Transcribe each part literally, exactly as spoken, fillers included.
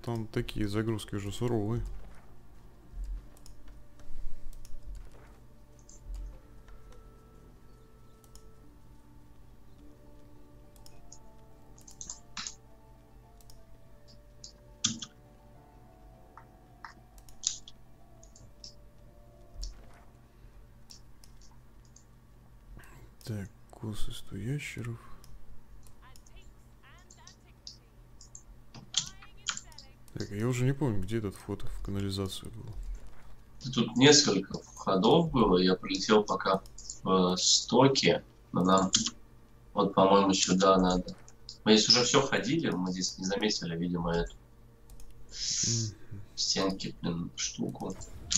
там такие загрузки уже суровые. Так, косы сто ящеров. Так, я уже не помню, где этот вход в канализацию был. Тут несколько входов было, я полетел пока в стоке, но нам вот, по-моему, сюда надо. Мы здесь уже все ходили, мы здесь не заметили, видимо, эту mm-hmm. стенки, блин, штуку.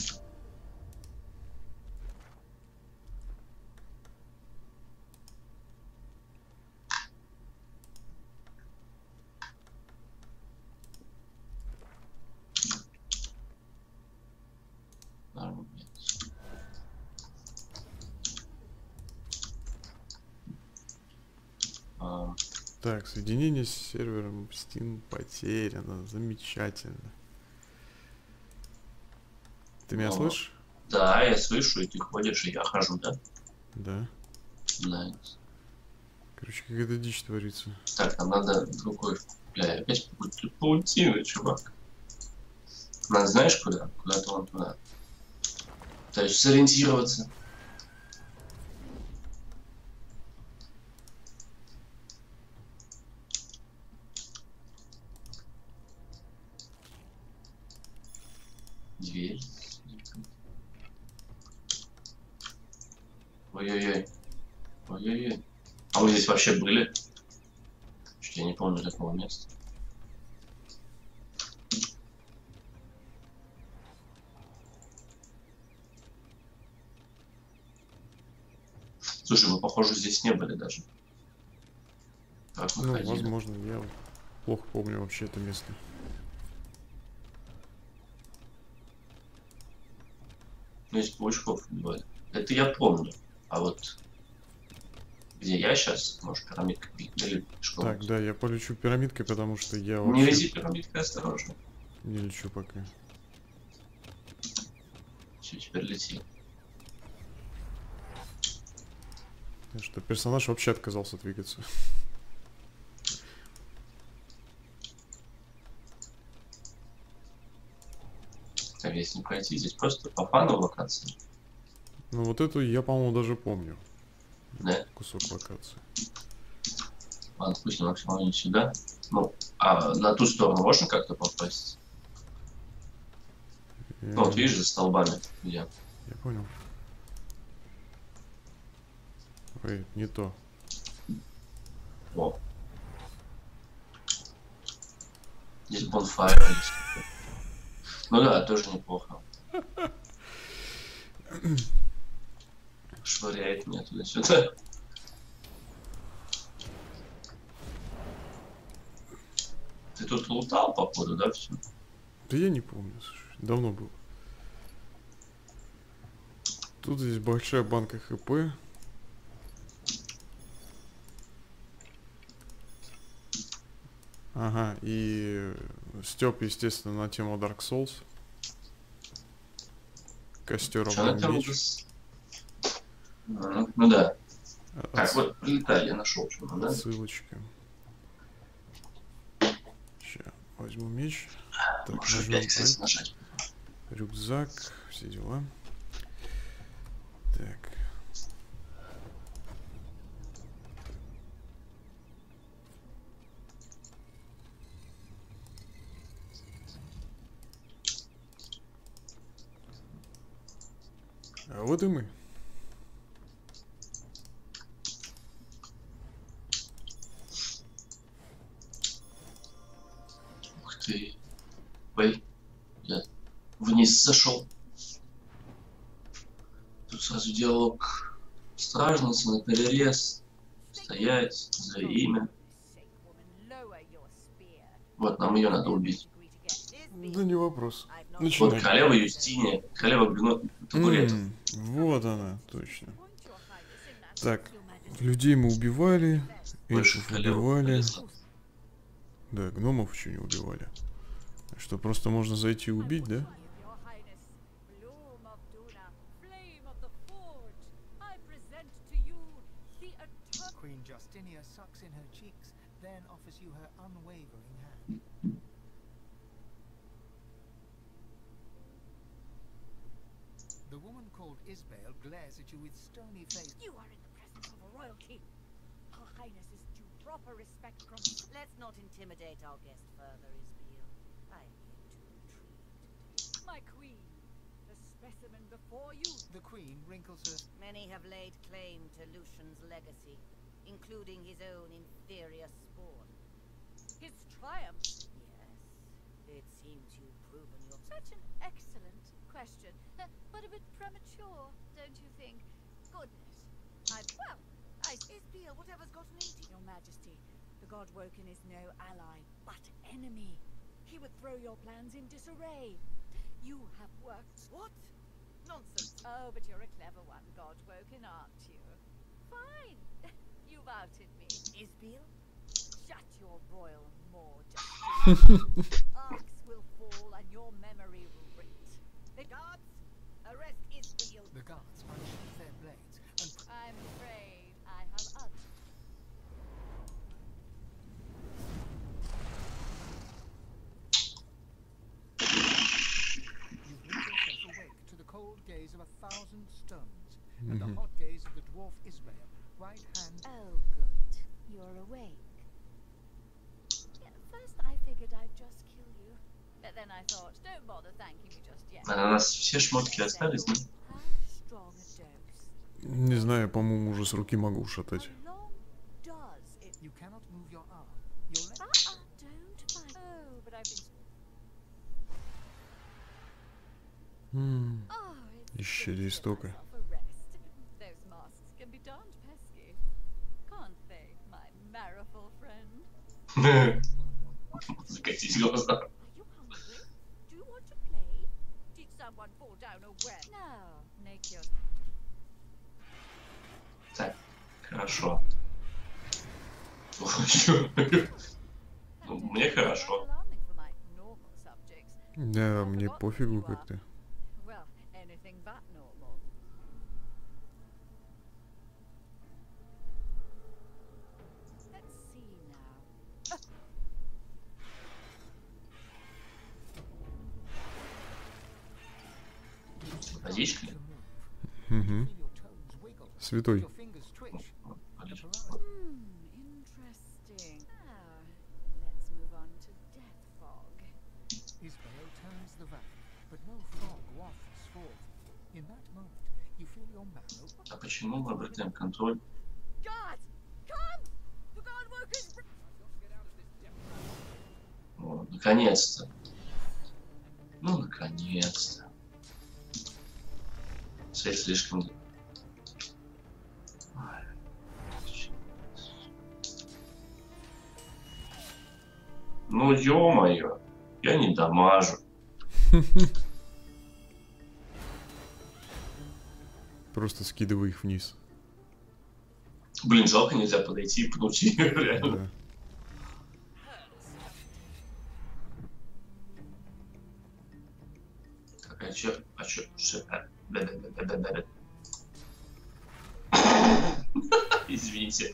Так, соединение с сервером Steam потеряно. Замечательно. Ты меня Но... слышишь? Да, я слышу, и ты ходишь, и я хожу, да? Да. Nice. Короче, какая-то дичь творится. Так, нам надо другой... Бля, опять какой-то паутина, чувак. Надо знаешь куда? Куда-то вон туда. То есть сориентироваться. Дверь. Ой-ой-ой. Ой-ой-ой. А мы здесь вообще были? Чуть я не помню такого места. Слушай, мы, похоже, здесь не были даже. Как мы ну, ходили. Возможно, я плохо помню вообще это место. Ну, из паучков бывает. Это я помню. А вот где я сейчас, может, пирамидка или что? Так, да, я полечу пирамидкой, потому что я вообще... Не лези пирамидкой, осторожно. Не лечу пока. Все, теперь лети. Что персонаж вообще отказался двигаться. Так, если не пройти, здесь просто по фану локации. Ну вот эту я, по-моему, даже помню. Да? Кусок локации. Ладно, пусть максимально сюда. Ну, а на ту сторону можно как-то попасть? Я... Ну вот видишь, за столбами. Где? Я понял. Ой, не то. О. Здесь бонфайр есть. Ну да, тоже неплохо. Швыряет меня туда-сюда. Ты тут лутал, походу, да, все? Да я не помню, слушай, давно было. Тут здесь большая банка ХП. Ага, и Степ, естественно, на тему Dark Souls. Костер обрал меч. Ну, ну да. От... Так, вот прилетали, я нашел что-то, да? Ссылочка. Сейчас возьму меч. Так, можно опять, кстати, нажать. Рюкзак, все дела. Так. А вот и мы. Ух ты. Ой, я вниз зашел. Тут сразу диалог. Стражница на перерез. Стоять за имя. Вот, нам ее надо убить. Да не вопрос. Начинаем. Вот королева Юстиния, королева табуретов. Mm, вот она, точно. Так, людей мы убивали, эльфов убивали. Да, гномов еще не убивали. Что, просто можно зайти и убить, да? Queen Justinia sucks in her cheeks, then offers you her unwavering hand. The woman called Isbale glares at you with stony face. You are in the presence of a royalty. Her Highness is due proper respect from... Let's not intimidate our guest further, Isbale. I'm here to retreat. My queen, the specimen before you. The Queen wrinkles her. Many have laid claim to Lucian's legacy, including his own inferior spawn. His triumph? Yes. It seems you've proven your... Such an excellent question, uh, but a bit premature, don't you think? Goodness. I... Well, I... Isbale, whatever's gotten into... Your Majesty, the God Woken is no ally, but enemy. He would throw your plans in disarray. You have worked... What? Nonsense. Oh, but you're a clever one, God Woken, aren't you? Fine. You've outed me. Isbale? Shut your royal maw, Justice. Arcs will fall and your memory will rot. The guards, arrest Isbale. The guards unsheath their blades and... I'm afraid I have others. You bring yourself awake to the cold gaze of a thousand stones and the hot gaze of the dwarf Isbale. Right hand. Oh, good. You're awake. Yeah, first I figured I'd just kill you. But then I thought, don't bother thanking me just yet. А на нас все шмотки остались, да? How strong a dose? Не знаю, по-моему, уже с руки могу шатать. How long does it... You cannot move your arm. Your leg... Uh-uh, don't fight. Oh, but I've been... М, Oh, it's Исчадие good to give истока. myself a rest. Those masks can be darned pesky. Can't they, my marrowful friend? Закатись глаза. Are you hungry? Do you want to play? Did someone fall down a well? No, make your... Так, хорошо. Чё? Ну, мне хорошо. Alarming for my normal subjects. Да, мне пофигу как-то. Well, anything but normal. Let's see now. Водичка? Угу. Feel your toes wiggle. Святой. Your fingers twitch. Водичка. Hmm, interesting. Ah, let's move on to Death Fog. Isbale turns the valve, but no fog wafts forth. In that moment, you feel your marrow... А почему мы обретаем контроль? Guards, come! The God Woken's... О, наконец-то. Ну, наконец-то. Цель слишком... Ай. Ну, ё-моё, я не дамажу. Просто скидывай их вниз. Блин, жалко, нельзя подойти и пнуть её, реально. Да. Так, а чё? А чё? Ш- а, да-да-да-да-да-да. Извините.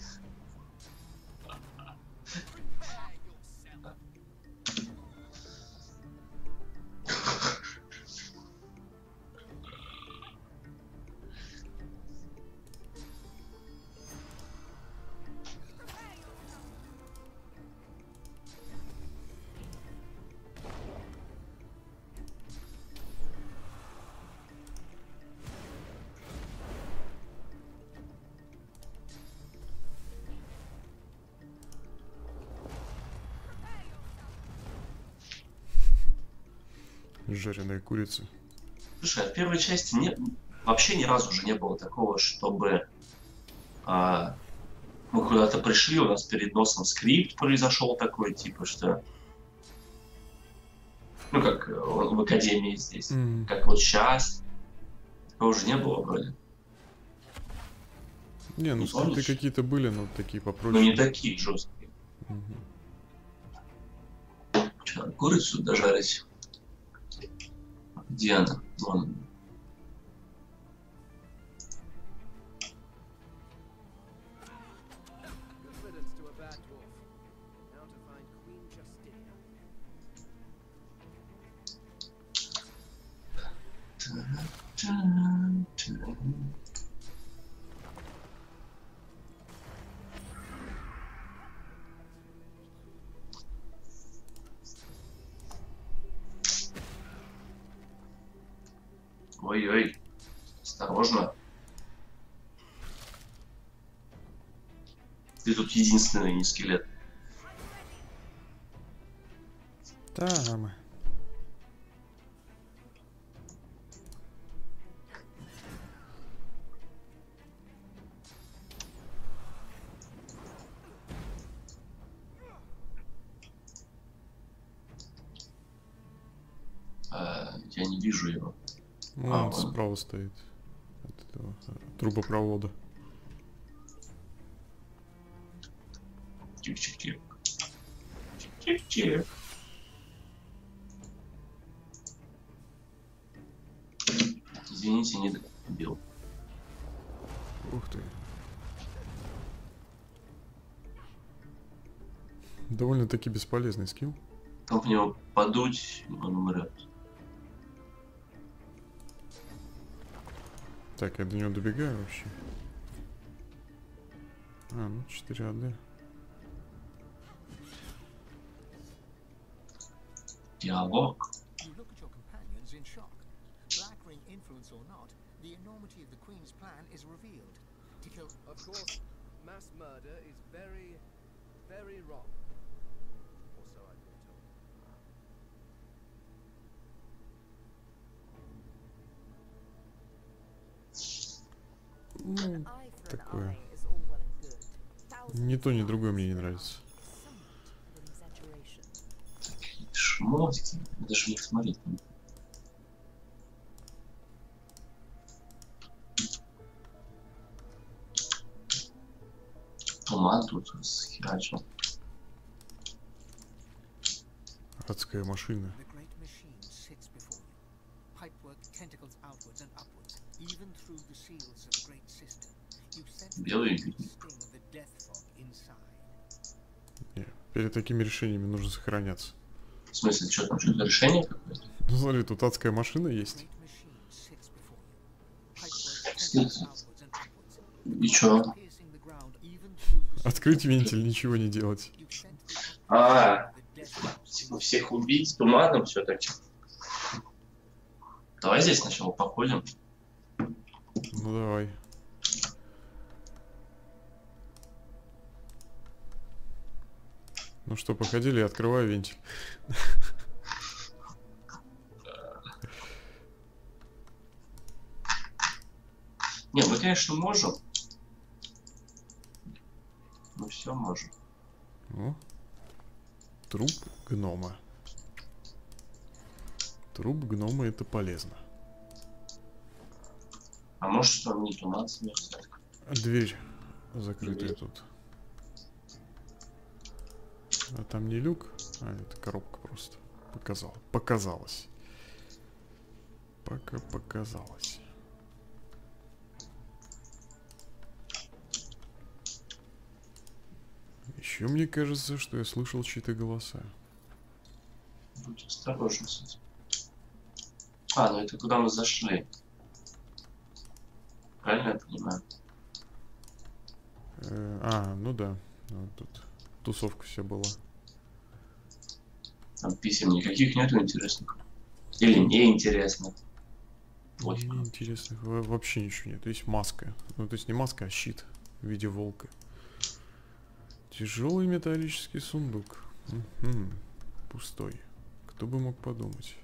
Жареная курица. Слушай, а в первой части не, вообще ни разу уже не было такого, чтобы а, мы куда-то пришли, у нас перед носом скрипт произошел такой, типа, что... Ну, как э, в Академии здесь. М, Как вот сейчас. Такого уже не было вроде. Не, ну Не скрипты помнишь? какие-то были, но такие Но попроще. не такие жесткие. Мгм. Что Сейчас курицу дожарить. Где она? Вон она. Good riddance to a bad dwarf. Now to find Queen Justinia. Ой-ой, осторожно. Ты тут единственный не скелет. Там. А, я не вижу его. Ну, А, он вон. справа стоит. От этого э, трубопровода. Чик-чик-чик. Чик-чик-чик. Извините, не добил. Ух ты. Довольно-таки бесполезный скилл. Там в него подуть, и он умрет. Так, я до него добегаю вообще. А, ну четыре АД. Диалог. You look at your companions in shock. Black Ring influence or not, the enormity of the Queen's plan is revealed. To kill Of course, mass murder is very, very wrong. Or so I've been told. Ну, An eye for an такое. eye is all well and good. Thousands Ни то, ни of другое мне не eyes for an нравится. eye, somewhat with exaggeration. Такие шмотки. Я даже не смотреть. не буду. Туман тут схерачил. Адская машина. the great machine sits before you. Pipework tentacles outwards and upwards, even through the seals of the great system. You sense the Белый sting видит. of the death fog inside. Не, перед такими решениями нужно сохраняться. В смысле, что там, что-то решение какое-то? Ну смотри, тут адская машина есть. Great machine sits before you. Pipework Стоит. tentacles outwards and upwards. И чё? Piercing the ground even through the seals Открыть вентиль, ничего не делать. You sense the А, of the death fog. типа всех убить туманом все-таки. Давай здесь сначала походим. Ну давай. Ну что, походили, я открываю вентиль. Не, мы, конечно, можем. Мы все можем. О, труп гнома. Труп гнома — это полезно. А может, что не туман смерть? Дверь закрытая тут. А там не люк, а это коробка просто. Показал. Показалось. Пока показалось. Еще мне кажется, что я слышал чьи-то голоса. Будь осторожен с этим. А, ну это куда мы зашли. Правильно я понимаю? Э, а, ну да. Вот тут тусовка вся была. Там писем никаких нету интересных. Или неинтересных. Пофиг. Интересно, вообще ничего нет. Есть маска. Ну, то есть не маска, а щит в виде волка. Тяжелый металлический сундук. Мгм. Пустой. Кто бы мог подумать?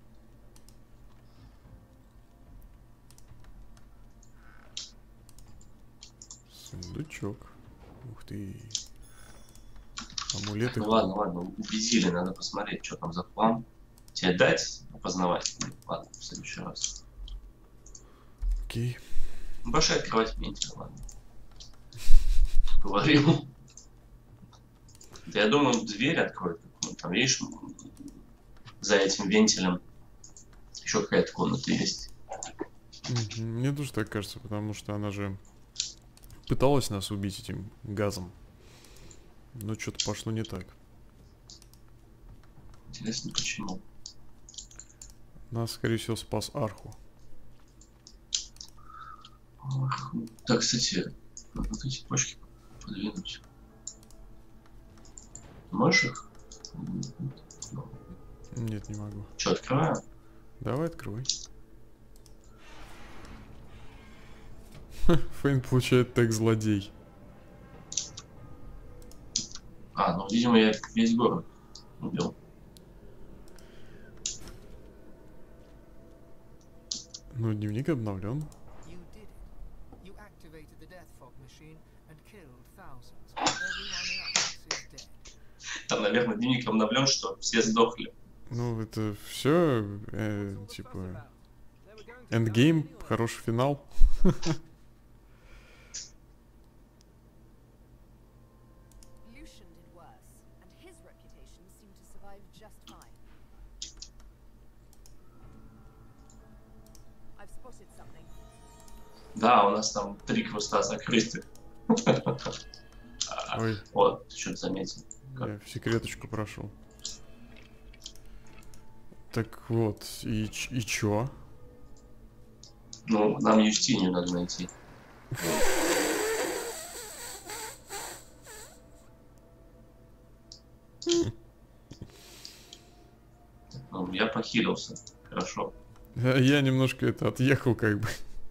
Сундучок. Ух ты. Амулеты. Ну ладно, ладно, убедили, надо посмотреть, что там за план. Тебе дать опознавать? Ладно, в следующий раз. Окей. Ну, пошли открывать вентиль, ладно. Говорил. Да я думаю, дверь откроет какую-то. Там, видишь, за этим вентилем еще какая-то комната есть. Мгм. Мне тоже так кажется, потому что она же пыталась нас убить этим газом. Но что-то пошло не так. Интересно, почему? Нас, скорее всего, спас Арху. Ох, так, кстати, вот эти почки подвинуть. Можешь их? Нет, не могу. Что, открываю? Давай открывай. Фейн получает тег злодей. А, ну, видимо, я весь город убил. Ну, дневник обновлен. You did it. You activated the Death Fog machine and killed thousands. Everyone else is dead. Там, наверное, дневник обновлен, что все сдохли. Ну, это все, типа, эндгейм, хороший финал. Lucian did worse, and his reputation seemed to survive just fine. I've spotted something. Да, у нас там три квеста закрытых. Ой, Вот, ты что-то заметил. я в секреточку прошел. Так вот, и, ч- и чё? Ну, нам Юстинию надо найти. Ну, я похилился. Хорошо. Я немножко это отъехал, как бы.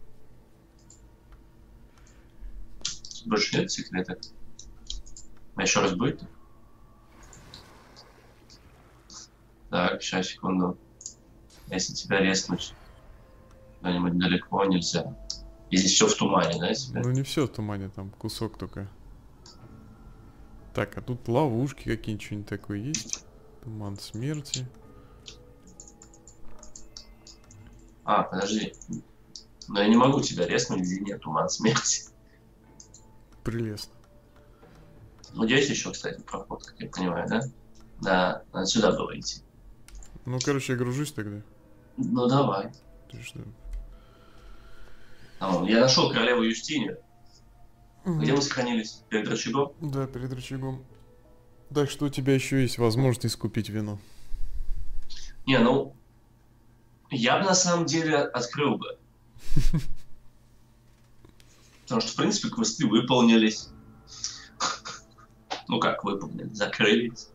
Тут больше нет секретов. А еще раз будет? Так, сейчас, секунду. Если тебя резнуть куда-нибудь далеко, нельзя. И здесь все в тумане, да, теперь? Ну не все в тумане, там кусок только. Так, а тут ловушки какие-нибудь, что-нибудь такое есть? Туман смерти. А, подожди. Но я не могу тебя резнуть, где нет туман смерти. Прелестно. Ну, здесь еще, кстати, проход, как я понимаю, да? Да, надо сюда было идти. Ну, короче, я гружусь тогда. Ну, давай. Ты что? А, я нашел королеву Юстинию. Где мы сохранились? Перед рычагом? Да, перед рычагом. Так что у тебя еще есть возможность искупить вину. Не, ну, я бы на самом деле открыл бы. Потому что, в принципе, квесты выполнились. Ну как выполнились? Закрылись.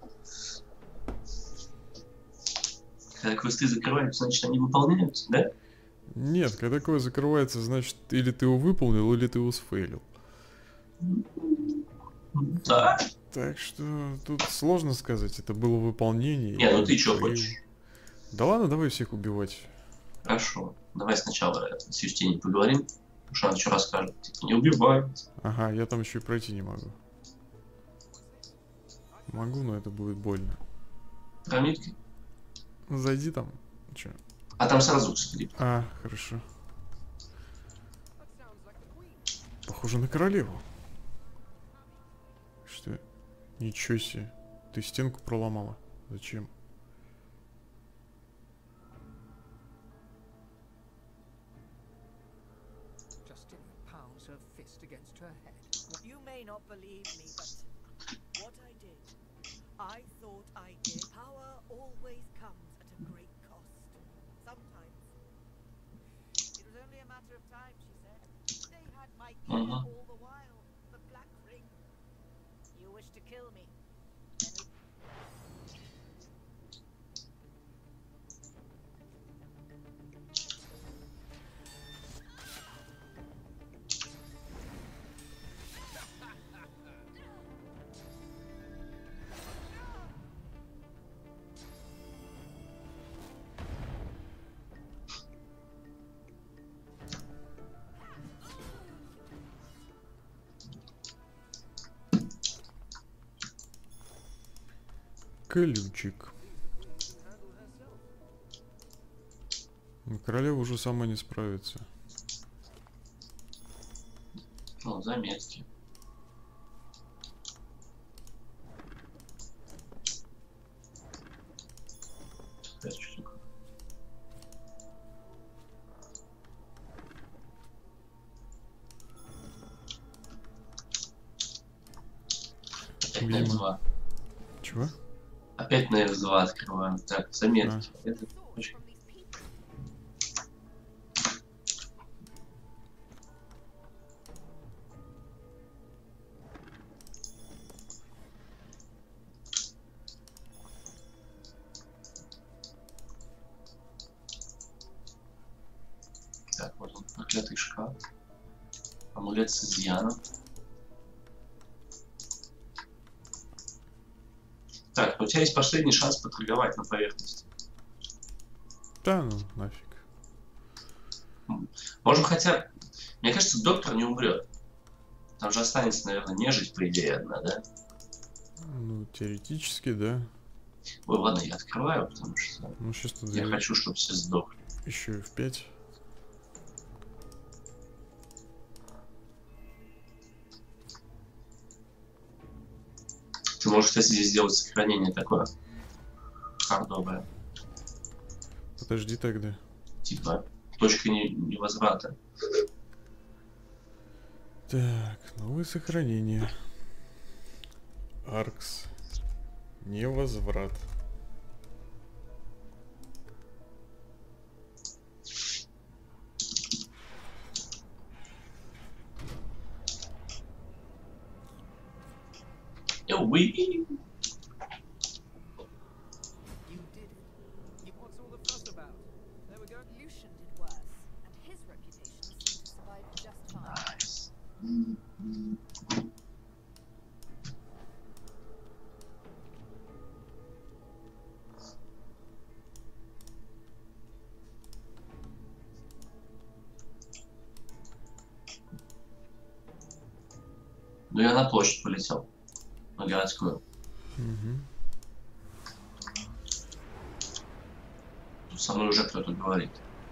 Когда квесты закрываются, значит, они выполняются, да? Нет, когда такое закрывается, значит, или ты его выполнил, или ты его сфейлил. Да. Так что тут сложно сказать, это было выполнение. Не, ну или ты что фейл. хочешь? Да ладно, давай всех убивать. Хорошо. Давай сначала э, с Юстинией поговорим. Потому что она что расскажет. Типа, не убивай. Ага, я там еще и пройти не могу. Могу, но это будет больно. Пирамидки. Зайди там. Че? А там сразу скрипт. А, хорошо. Похоже на королеву. Что? Ничего себе. Ты стенку проломала. Зачем? Justinia pounds her fist against her head. You may not believe me, but what I did, I thought I did. Power always comes at a great cost. Sometimes. It was only a matter of time, she said. They had my ear Uh-huh. all the while. The Black Ring. You wish to kill me? Then we Колючик. Ну, королева уже сама не справится. Ну, заметки. Опять на эф Видимо. два. Чего? Опять на эф два открываем. Так, заметки. Это очень... Так, вот он, проклятый шкаф. Амулет с изъяном. Так, у тебя есть последний шанс поторговать на поверхности. Да, ну нафиг. Можем хотя... Мне кажется, доктор не умрет. Там же останется, наверное, нежить, по идее, одна, да? Ну, теоретически, да. Ой, ладно, я открываю, потому что Ну, сейчас тут я хочу, чтобы все сдохли. еще и в пять. Ты можешь, кстати, здесь сделать сохранение такое хардовое. Подожди тогда. Типа, точка не- невозврата. Так, новые сохранения. Аркс. Невозврат. Уи. You did it. What's all the fuss about? There we go. Lucian did worse, and his reputation seemed to survive just fine. Найс. Ну я на площадь полетел. На городскую. Угу. Тут со мной уже кто-то говорит.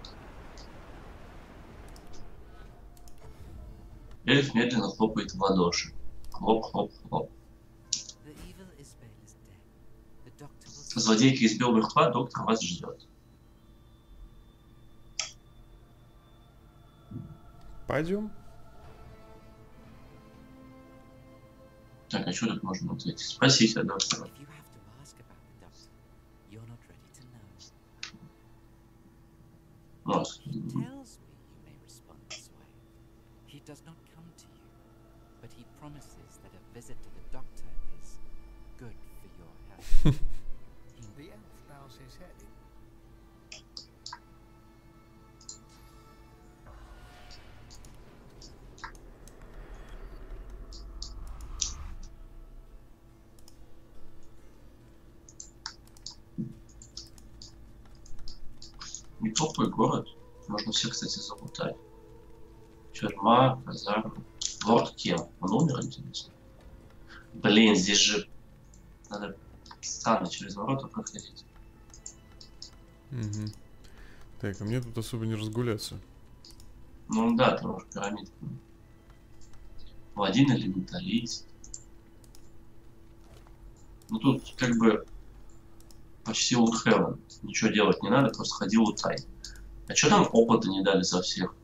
Эльф медленно хлопает в ладоши. Хлоп-хлоп-хлоп. The evil Isbel is dead. The doctor will Злодейка из белого рхла, доктор вас ждет. Пойдем. Так, а что тут можно ответить? Спросите доктора. If you have to ask about the doctor, you're not ready to know. Ну, а, He tells me you may respond this way. He does not come to you, but he promises that a visit to the doctor is good for your health. The elf bows his head. неплохой город. Можно все, кстати, залутать. Тюрьма, казарма. Лорд Кем. Он умер, интересно. Блин, здесь же надо странно через ворота проходить. Угу. Так, а мне тут особо не разгуляться. Ну да, ты можешь пирамидку. Паладин или менталист. Ну тут как бы почти Улхевен. Ничего делать не надо, просто ходи лутай. А что там опыта не дали за всех?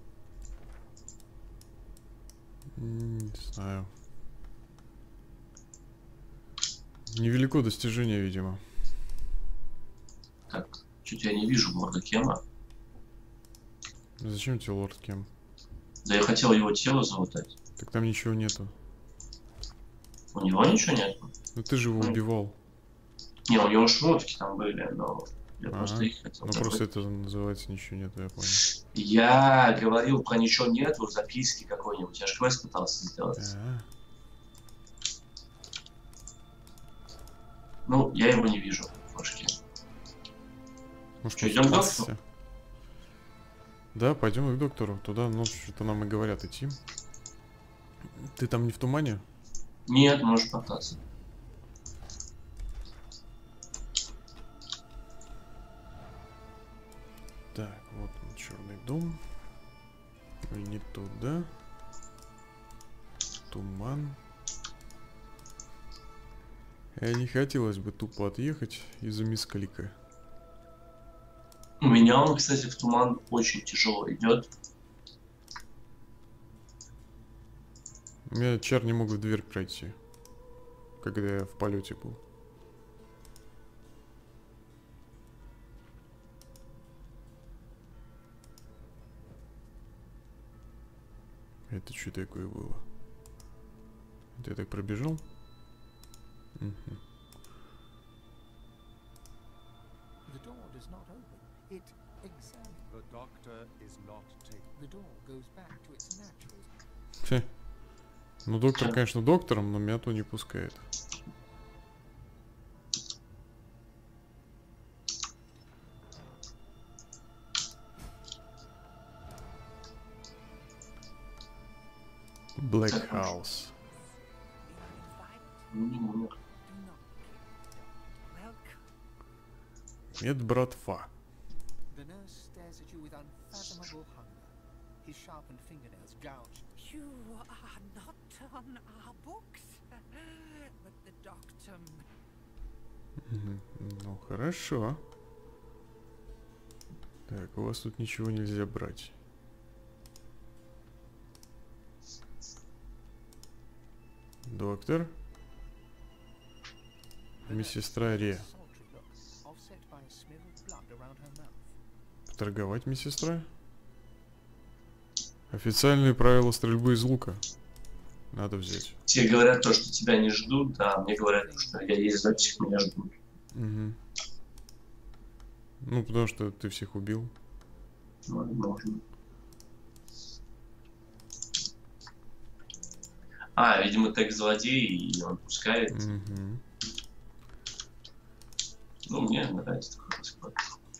Не знаю. Невелико достижение, видимо. Так, что-то я не вижу лорда Кема. Зачем тебе лорд Кем? Да я хотел его тело залутать. Так там ничего нету. У него ничего нет. Ну ты же его убивал. Не, у него шмотки там были, но я Ага. просто их хотел. Ну забыть. просто это называется ничего нету, я понял. Я говорил про ничего нету в записке какой-нибудь. Я же квест пытался сделать. А, Ну, я его не вижу в флажке. может, Чё, идём к спасся? доктору? Да, пойдем к доктору. Туда, ну, что-то нам и говорят идти. Ты там не в тумане? Нет, можешь пытаться. Так, вот он, черный дом. Ой, не туда. Туман. Э, не хотелось бы тупо отъехать из-за мисклика. У меня он, кстати, в туман очень тяжело идет. У меня чар не мог в дверь пройти. когда я в полете был. Это что такое было? Это я так пробежал? Угу. The door does not open. It examines. The doctor is not taken. The door goes back to its natural. Фе. Ну, доктор, конечно, доктором, но меня то не пускает. Black House. Не умер. Медбратва. The nurse stares at you with unfathomable hunger. His sharpened fingernails gouge. You are not on our books, but the doctor. Мгм. Ну, хорошо. Так, у вас тут ничего нельзя брать. Доктор. Медсестра Ре. Sultry look, offset by a smear of blood around her mouth. Торговать, медсестра? Официальные правила стрельбы из лука. Надо взять. Тебе говорят то, что тебя не ждут, а мне говорят, что я есть запись, меня ждут. Угу. Ну, потому что ты всех убил. Возможно. А, видимо, тег злодей, и он пускает. Угу. Ну, мне нравится такой расклад.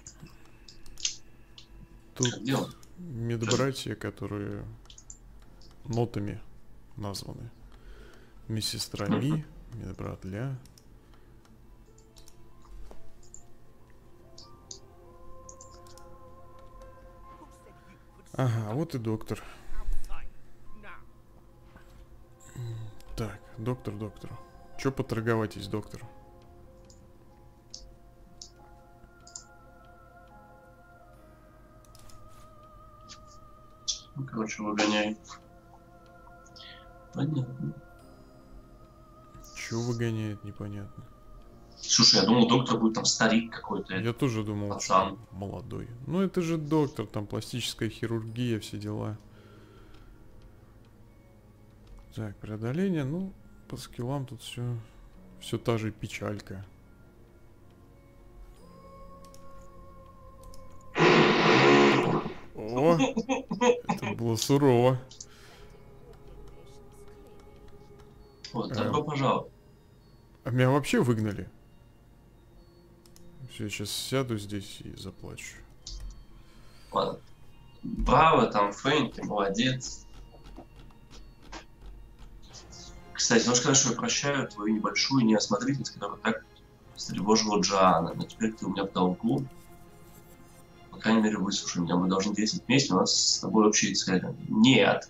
Тут А где он? медбратья, которые нотами названы. Медсестра Ми, медбрат Ля. Ага, вот и доктор. Так, доктор, доктор. Чё поторговать доктор? Ну, короче, выгоняй. Понятно. Чё выгоняет, непонятно. Слушай, я думал, доктор будет там старик какой-то. Я тоже думал, пацан. что молодой. Ну это же доктор, там пластическая хирургия, все дела. Так, преодоление, ну, по скиллам тут все, все та же печалька. О, это было сурово. Вот, Эм. добро пожаловать. А меня вообще выгнали. Все, я сейчас сяду здесь и заплачу. Ладно. Браво, там, Фэнк, ты молодец. Кстати, можешь сказать, что я прощаю твою небольшую неосмотрительность, которая так встревожила Джоанна. Но теперь ты у меня в долгу. По крайней мере, выслушай меня. Мы должны действовать вместе, у нас с тобой общие цели. Нет.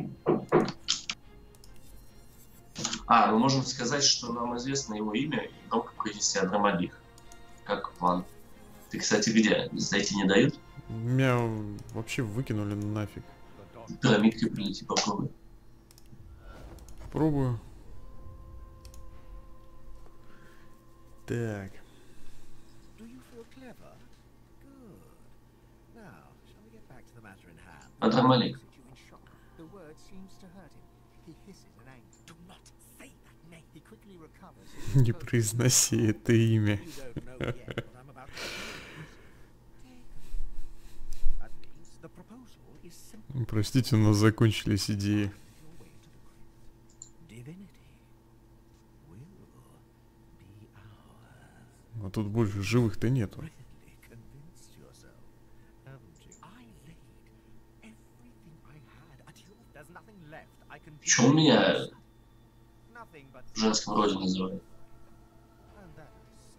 А, мы можем сказать, что нам известно его имя и дом, как произнести Адрамалих. Как план. Ты, кстати, где? Зайти не дают? Меня вообще выкинули нафиг. Пирамидкой прилети, попробуй. Пробую. Так. Do you feel clever? Good. Now, shall we get back to the matter in hand? Адрамалих. Looks at you in shock. The word seems to hurt him. He hisses in anger. Do not say that name. He quickly recovers. Не произноси это имя. You don't know yet what I'm about to say. That means the proposal is simple. Простите, у нас закончились идеи. Your way to the crypt. Divinity will be ours. А тут больше живых-то нету. Really convinced yourself, haven't you? I laid everything I had at your... There's nothing left I can do. Почему меня Nothing but... в женском роде называют? And that is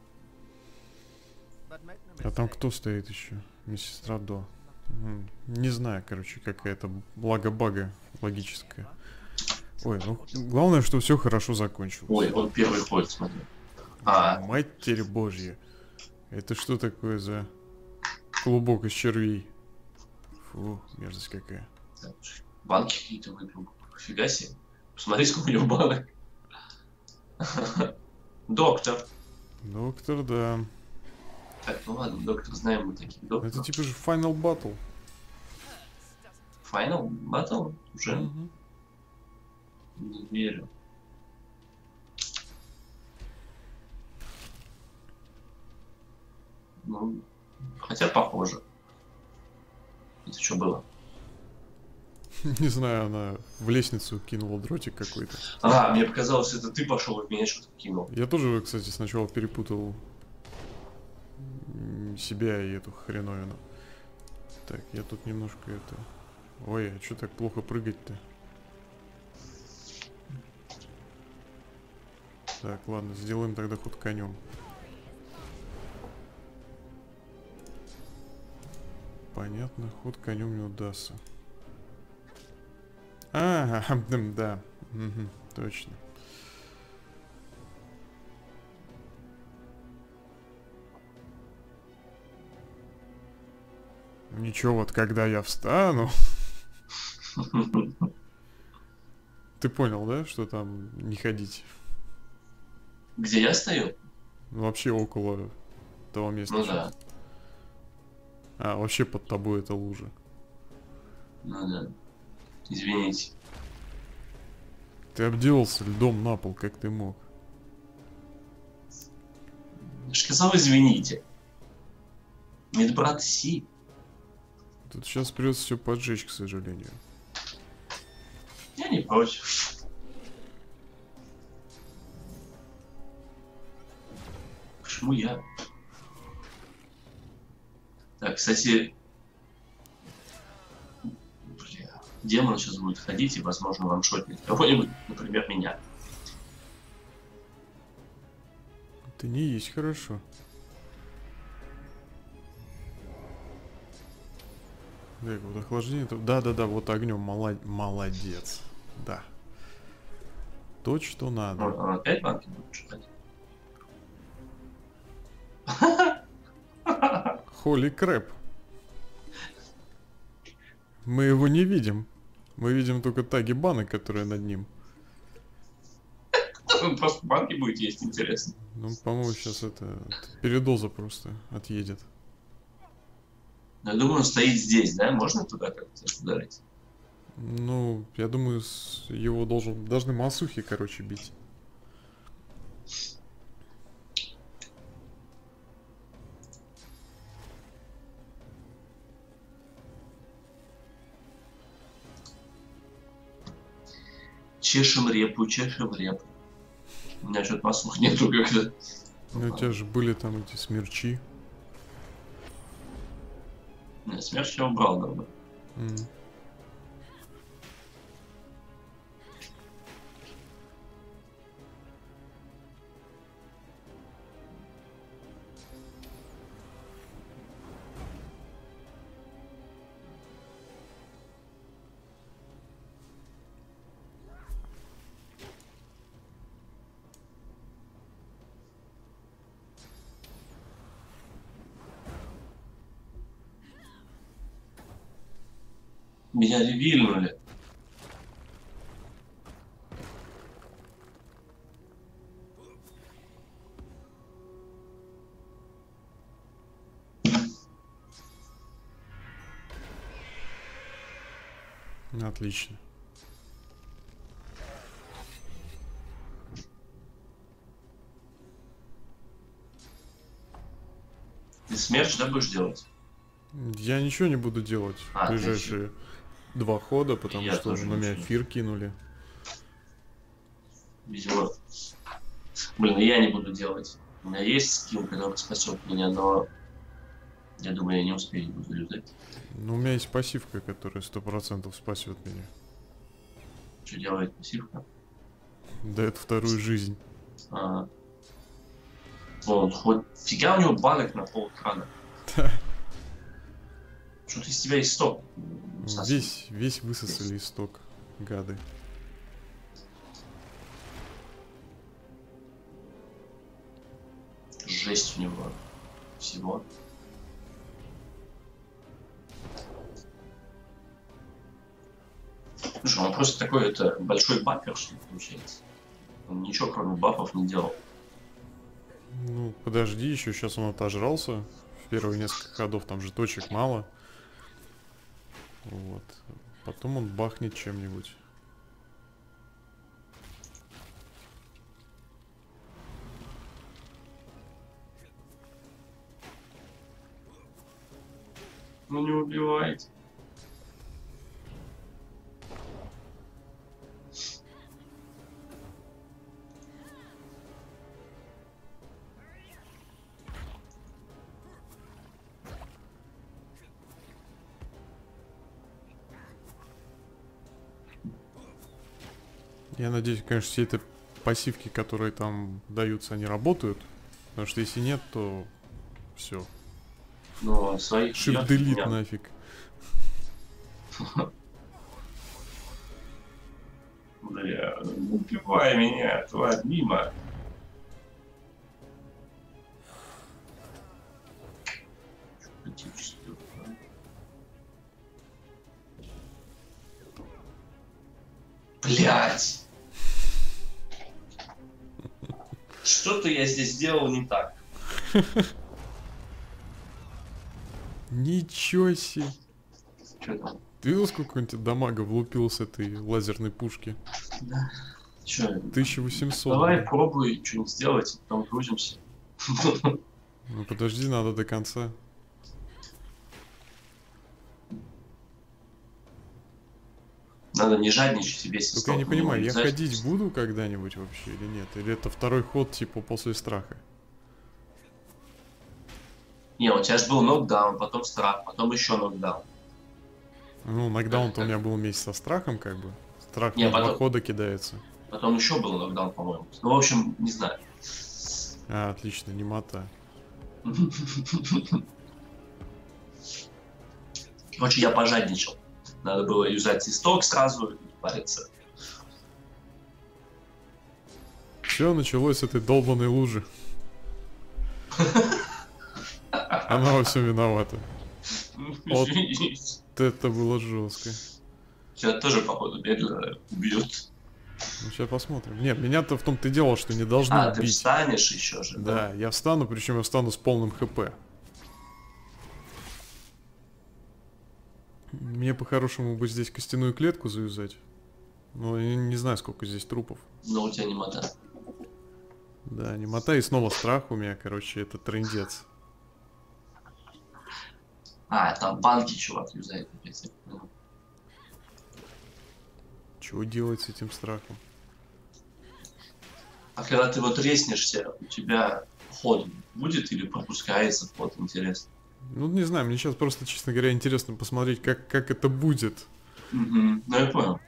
so. But make no А там mistake. кто стоит еще? Медсестра До. М, Не знаю, короче, какая-то благо-бага логическая. Ой, ну главное, что все хорошо закончилось. Ой, он первый ходит, смотри. А, Матерь Божья. Это что такое за клубок из червей? Фу, мерзость какая. банки какие-то выпил. Фига себе. Посмотри, сколько у него банок. Доктор. Доктор, да. Так, ну ладно, доктор, знаем мы таких Это докторов. типа же Final Battle. Final Battle? Уже Мгм. не верю. Ну, хотя похоже. Это что было? Не знаю, она в лестницу кинула дротик какой-то. А, мне показалось, это ты пошел и в меня что-то кинул. Я тоже, кстати, сначала перепутал м, себя и эту хреновину. Так, я тут немножко это... Ой, а что так плохо прыгать-то? Так, ладно, сделаем тогда ход конем. Понятно, ход конем не удастся. Ага, да, мгм, точно. Ничего, вот когда я встану... Ты понял, да, что там не ходить? Где я стою? Ну, вообще около того места. Ну что- да, А, вообще под тобой это лужа. ну да. Извините. Ты обделался льдом на пол, как ты мог. Я же сказал, извините. Медбрат Си. Тут сейчас придется все поджечь, к сожалению. Я не против. Почему я? Так, кстати... Бля. Демон сейчас будет ходить и, возможно, ваншотнет кого-нибудь, например, меня. Это не есть хорошо. Так, вот охлаждение... это- Да-да-да, вот огнем молодец. Да. То, что надо. Он, он опять банки будет читать? Холи крэп. Мы его не видим. Мы видим только таги банок, которые над ним. Он просто банки будет есть, интересно. Ну, по-моему, сейчас это, это передоза просто отъедет. Но я думаю, он стоит здесь, да? Можно туда как-то ударить? Ну, я думаю, с его должен, должны масухи, короче, бить. Чешем репу, чешем репу. У меня что-то маслух нету как-то. Ну, у тебя же были там эти смерчи. Не, смерть я убрал давно. М. Меня ревильнули. Отлично. Ты смерч, да, будешь делать? Я ничего не буду делать А, в ближайшие два хода, потому Я что тоже на меня ничего. фир кинули. Видимо. Блин, ну я не буду делать. У меня есть скилл, который спасет меня, но я думаю, я не успею буду юзать. Но у меня есть пассивка, которая сто процентов спасет меня. Что делает пассивка? Дает вторую жизнь. А. Вон, хоть фига у него банок на пол экрана. Что-то из тебя исток. Весь, весь высосали исток, гады. Жесть у него всего. Слушай, он просто такой это большой бампер, что ли, получается. Он ничего кроме бафов не делал. Ну, подожди, еще сейчас он отожрался. В первые несколько ходов там же точек мало. Вот. Потом он бахнет чем-нибудь. Ну не убивайте. Я надеюсь, конечно, все эти пассивки, которые там даются, они работают. Потому что если нет, то все. Ну, он своих Shift бьёт, delete меня. нафиг. Бля, ну убивай меня, тварь, мимо. Блять! Что-то я здесь сделал не так. Ничего себе. Что там? Ты видел, сколько он тебе дамага влупил с этой лазерной пушки? Че? тысяча восемьсот. Давай блин. пробуй что-нибудь сделать, а потом грузимся. Ну подожди, надо до конца. Надо не жадничать и весь Только я не исток на него понимаю, я лизать. ходить буду когда-нибудь вообще или нет? Или это второй ход типа после страха? Не, у тебя же был нокдаун, потом страх, потом еще нокдаун. Ну, нокдаун-то у меня был вместе со страхом, как бы. Страх Не, на два потом- хода кидается. Потом еще был нокдаун, по-моему. Ну, в общем, не знаю. А, отлично, немота. Короче, я пожадничал. Надо было юзать исток сразу и париться. Все началось с этой долбанной лужи. Она во всем виновата. Вот. Сейчас Это было жестко. тоже, походу, бегло убьют. Ну, сейчас посмотрим. Нет, меня-то в том-то и дело, что не должны А, ты убить. встанешь еще же, Да, я встану, причем я встану с полным хп. Мне по-хорошему бы здесь костяную клетку завязать. Но я не знаю, сколько здесь трупов. Но у тебя не мота. Да, немота и снова страх у меня, короче, это трындец. А, там банки, чувак, юзает опять. я понял. Чего делать с этим страхом? А когда ты вот резнешься, у тебя ход будет или пропускается ход, интересно? Ну, не знаю, мне сейчас просто, честно говоря, интересно посмотреть, как, как это будет. Угу. Ну, я понял.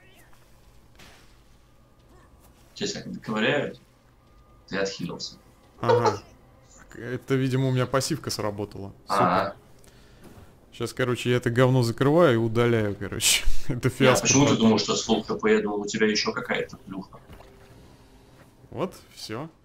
Сейчас я когда ковыряю, ты отхилился. Ага. Это, видимо, у меня пассивка сработала. А, Супер. Сейчас, короче, я это говно закрываю и удаляю, короче. Это я фиаско. почему ты потом. думал, что с фулл хп? Я думал, у тебя еще какая-то плюха. Вот, все.